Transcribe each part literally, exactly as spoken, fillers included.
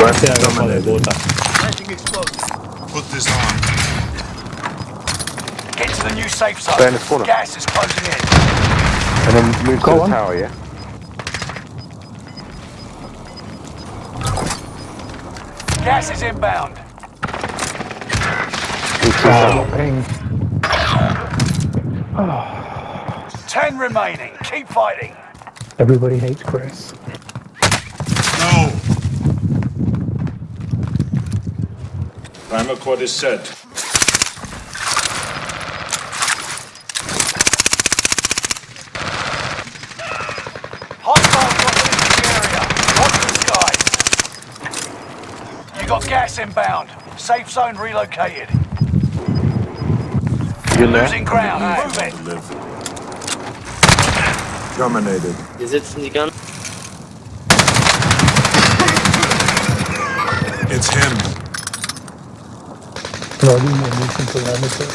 Sì, avevo un po' di quota. Put this on. Get to the new safe zone. Stay in this corner. Gas is closing in. And then move Go to the on. tower, yeah? Gas is inbound. Move to the Oh, tower. ping. Ten remaining. Keep fighting. Everybody hates Chris. No! Primer quad is set. Hostile dropping into the area. Watch the skies. You got gas inbound. Safe zone relocated. You in there? Losing ground. Move it. Live. Dominated. Wir sitzen die ganze It's him. Loading munition parameter.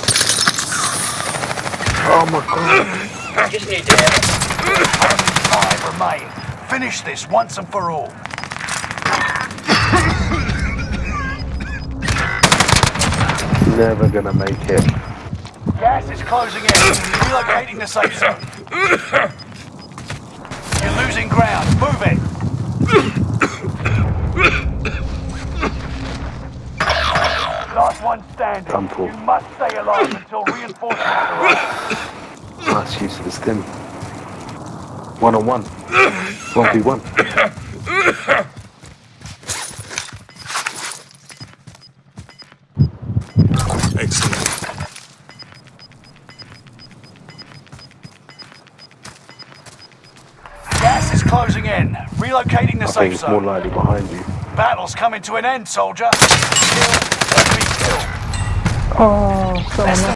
Oh my god. Zeit. Only five remain. Finish this once and for all. Never gonna make it. Gas is closing in. Relocating the safe zone. You're losing ground. Move it. Last one standing. I'm full. You must stay alive until reinforcements arrive. Nice use of the stim. One on one. one v one. Excellent. Gas is closing in. Relocating the I safe think it's more zone. likely behind you. Battle's coming to an end, soldier. Kill, don't be killed. Oh, so Less than